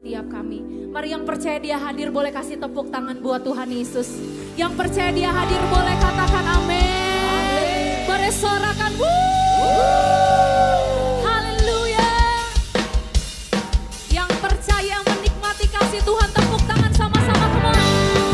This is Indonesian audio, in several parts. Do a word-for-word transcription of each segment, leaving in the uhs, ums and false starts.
Tiap kami. Mari yang percaya Dia hadir boleh kasih tepuk tangan buat Tuhan Yesus. Yang percaya Dia hadir boleh katakan amin. Mari sorakan haleluya. Yang percaya menikmati kasih Tuhan tepuk tangan sama-sama kemana.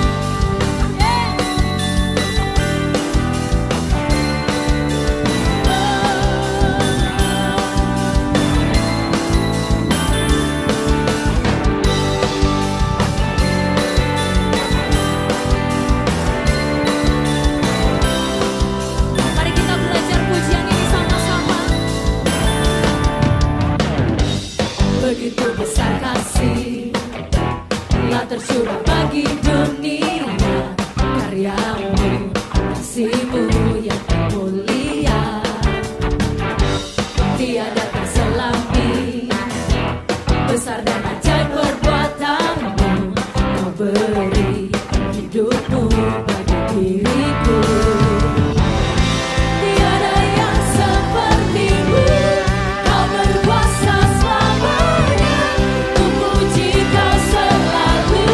Begitu besar kasih telah tercurah bagi dunia, karyamu, kasihmu yang mulia, tiada terselami, besar dan ajaib perbuatanmu, kau beri hidupmu bagi diriku. Tiada yang sepertimu, kau berkuasa selamanya, ku puji kau selalu.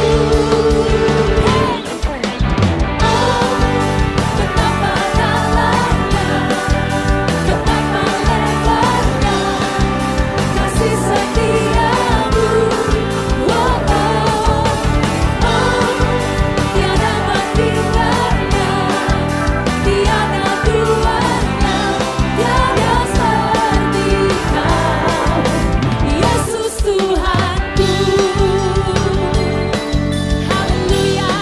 Oh, betapa dalamnya, betapa lebarnya kasih setiamu. Oh, oh, oh, tiada bandingannya, tiada duanya, tiada seperti kau, Yesus Tuhanku. Haleluya.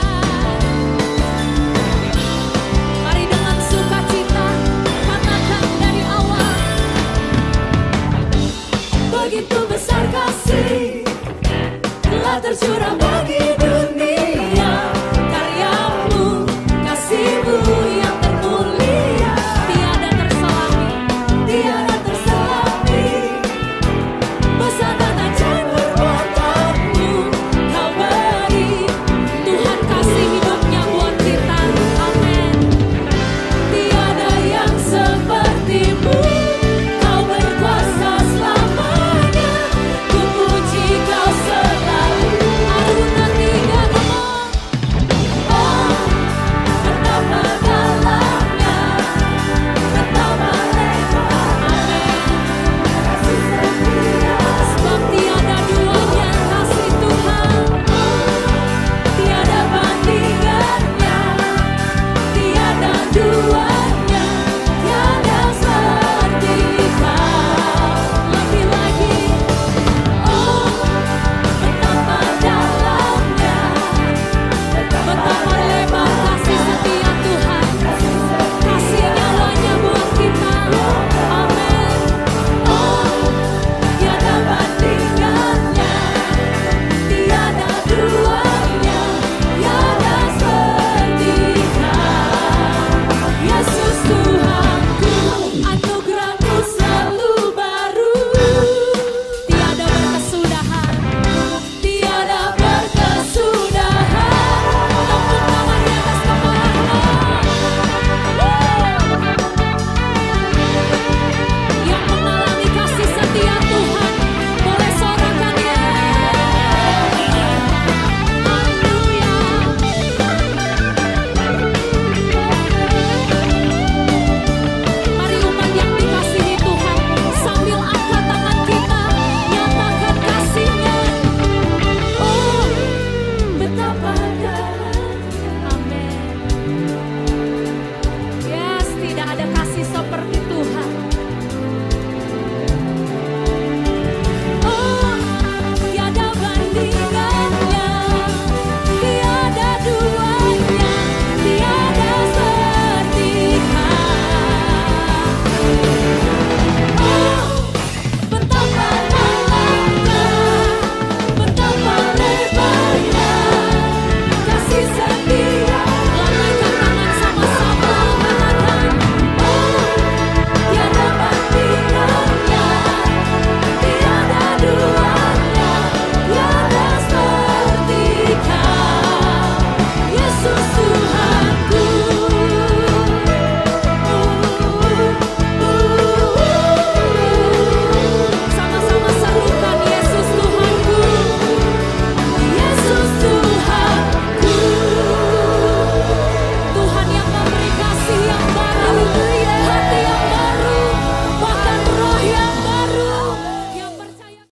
Mari dengan sukacita katakan dari awal. Begitu besar kasih telah tercurah.